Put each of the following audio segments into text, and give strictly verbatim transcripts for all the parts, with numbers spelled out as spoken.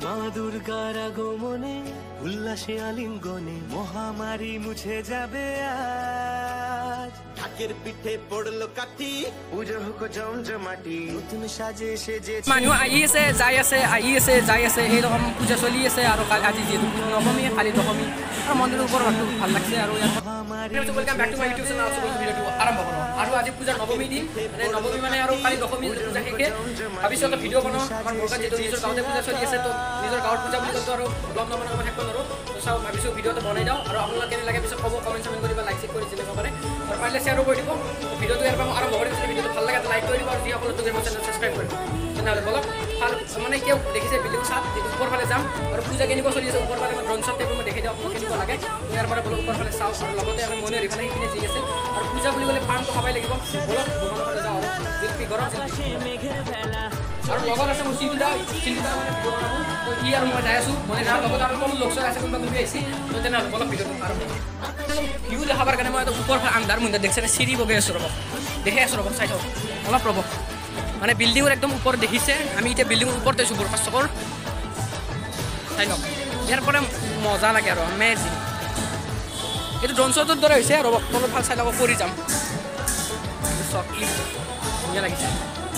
মা দুর্গার আগমনে উল্লাসে আলিঙ্গনে মহামারী মুছে যাবে আজ ঢাকের পিঠে পড়লো কাঠি পুজো হোক জমজমাটি নতুন সাজে সেজেছে মানুহ আহি আছে যাই আছে আহি আছে যাই আছে এইরকম পূজা চলি আছে আৰু আজি যিহেতু নৱমী কালি দশমী আৰু মন্দিৰৰ ওপৰত ভাল লাগছে আৰু welcome back to my YouTube channel আছো ভিডিওটো আৰম্ভ কৰোঁ আৰু আজি পূজাৰ নৱমী দিন মানে নৱমী মানে আৰু কালি দশমী পূজা শেষে ভাবিছোঁ এটা ভিডিঅ' বনাওঁ আমাৰ বৰগাঁৱত যিহেতু নিজৰ গাঁৱতে পূজা চলি আছে তো নিজৰ গাঁৱৰ পূজা বুলি ক'লেতো আৰু ব্লগ নবনাই মই শেষ নকৰোঁ তো চাওঁ ভাবিছোঁ ভিডিঅ'টো বনাই দিওঁ আৰু আপোনালোকে কেনে লাগে পিছত ক'ব কমেণ্ট চমেণ্ট কৰিব লাইক চেক কৰি চিলেব পাৰে আৰু পাৰিলে শ্বেয়াৰো কৰি দিব ভিডিঅ'টো ইয়াৰ পৰা আৰম্ভ কৰি দিছোঁ ভিডিঅ'টো ভাল লাগে লাইক কৰি দিব আৰু যিসকলে তোকে মোৰ চেনেল ছাবস্ক্ৰাইব কৰিব তেনেহ'লে বলক ভাল মানে কিয় দেখিছে বিল্ডিং চাপ ওপৰ ফালে যাম আৰু পূজা কেনেকুৱা চলি আছে ওপৰ ফালে মই ড্ৰোন শ্বট টাইপৰ মই দেখি দিওঁ আপোনাক কেনেকুৱা লাগে ইয়াৰ পৰা বলক ওপৰ ফালে চাওঁ আৰু লগতে আমি মনে ৰিফালে সেইখিনি যি আছে আৰু পূজা বুলি ক'লে পাণটো খাবই লাগিব বলক ভগৱানৰ ফালে যাওঁ আৰু জিলপি গৰম জিলপি আৰু লগত আছে মোৰ চিন্তা চিন্তা মানে ভিডিঅ' বনাব তো ই আৰু মই যাই আছোঁ মানে তাৰ লগত আৰু কোনো লগ চগ আছে কোনোবা কোনোবি আহিছে তো তেনেহ'লে বলক ভিডিঅ'টো আৰম্ভ ভিউ দেখাবৰ কাৰণে মই ওপৰ ফালে আন্ধাৰ মুন্ধাৰ দেখিছে চিৰি বগাই আছোঁ ৰ'ব দেখি আছোঁ ৰ'ব চাই থাকক অলপ ৰ'ব মানে বিল্ডিঙৰ একদম ওপৰত দেখিছে আমি এতিয়া বিল্ডিঙৰ ওপৰত আছোঁ বৰপাছ চকৰ চাই লওক ইয়াৰ পৰা মজা লাগে আৰু আমেজিং এইটো ড্ৰোন শ্বটৰ দৰে হৈছে ৰ'ব তলত ভাল চাই ল'ব পৰি যাম চক কি ধুনীয়া লাগিছে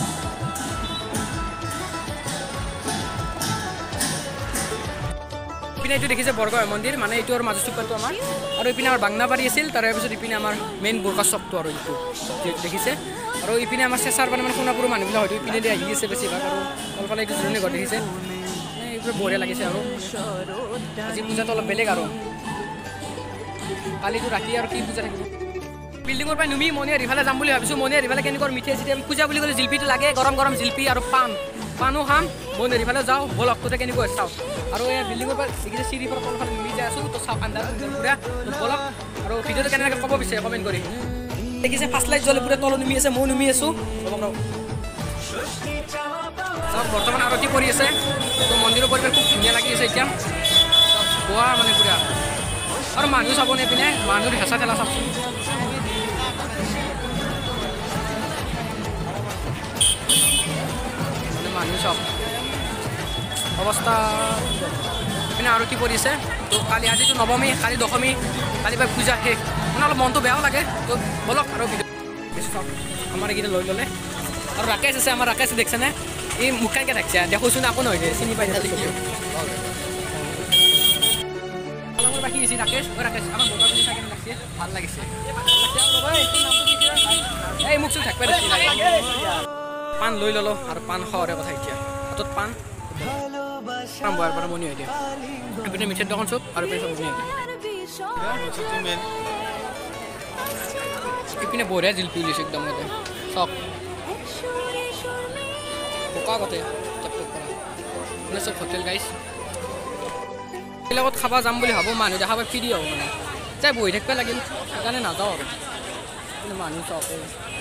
ইপিনে এইটো দেখিছে বৰগাঁও মন্দিৰ মানে এইটো আৰু মাজু চুপাৰটো আমাৰ আৰু ইপিনে আমাৰ বাংনাবাৰী আছিল তাৰে পিছত ইপিনে আমাৰ মেইন বৰগাঁও চকটো আৰু এইটো দেখিছে আৰু ইপিনে আমাৰ চেঁচাৰ মানে মানে সোণাপুৰৰ মানুহবিলাক হয়তো ইপিনে আহি আছে বেছিভাগ আৰু অলফালে এইটো জোৰণি ঘৰ দেখিছে এইবোৰ বঢ়িয়া লাগিছে আৰু আজি পূজাটো অলপ বেলেগ আৰু কালিতো ৰাতি আৰু কি পূজা থাকিব বিল্ডিঙৰ পৰা নুমি মনিয়াৰ ইফালে যাম বুলি ভাবিছোঁ মনিয়াৰ ইফালে কেনেকুৱা মিঠাই চিঠাই পূজা বুলি ক'লে জিলপিটো লাগে গৰম গৰম জিলপি আৰু পাণ পাণো খাম মনিয়াৰ ইফালে যাওঁ বলক তোতে কেনেকুৱা চাওঁ আৰু এই বিল্ডিঙৰ পৰা দেখিছে চিৰিৰ পৰা তলফালে নুমি যাই আছোঁ তো চাওঁ আন্ধাৰ পুৰা বলক আৰু ভিডিঅ'টো কেনেকৈ ক'ব বিচাৰে কমেণ্ট কৰি দেখিছে ফাৰ্ষ্ট লাইট জ্বলে পুৰা তলত নুমি আছে ময়ো নুমি আছোঁ চাওক বৰ্তমান আৰতি কৰি আছে তো মন্দিৰৰ পৰিৱেশ খুব ধুনীয়া লাগি আছে এতিয়া গোৱা মানে পুৰা আৰু মানুহ চাব নেপিনে মানুহৰ হেঁচা ঠেলা চাওকচোন মানুহ চাওক অৱস্থা পিনে আৰতি কৰি আছে তো কালি আজিতো নৱমী কালি দশমী কালি পৰা পূজা শেষ মানে অলপ মনটো বেয়াও লাগে তো বলক আৰু বেছি চাওক আমাৰ এইকেইটা লৈ ল'লে আৰু ৰাকেশ আছে আমাৰ ৰাকেশ দেখিছেনে এই মুখাইকে থাকিছে দেখোচোন আকৌ নহয় চিনি পাই যাতে বাকী আছে ৰাকেশ ৰাকেশ আমাৰ বগা বুলি চাই কেনে লাগিছে ভাল লাগিছে এই মোক চোন থাকিব পাণ লৈ ল'লোঁ আৰু পাণ খোৱাৰে কথা এতিয়া হাতত পাণ পাণ বয়াৰ পৰা বনি হৈ দিয়ে এইপিনে মিঠাই দোকান চব আৰু এইপিনে চব বনি হৈ দিয়ে এইপিনে বঢ়িয়া জিলপি উলিয়াইছে একদম মতে চক বোকা গতে টপ টপ কৰা মানে চব হোটেল গাইছ এইবিলাকত খাব যাম বুলি ভাবোঁ মানুহ দেখা পাই ফ্ৰী হ'ব মানে যাই বহি থাকিব লাগিল সেইকাৰণে নাযাওঁ আৰু কিন্তু মানুহ চক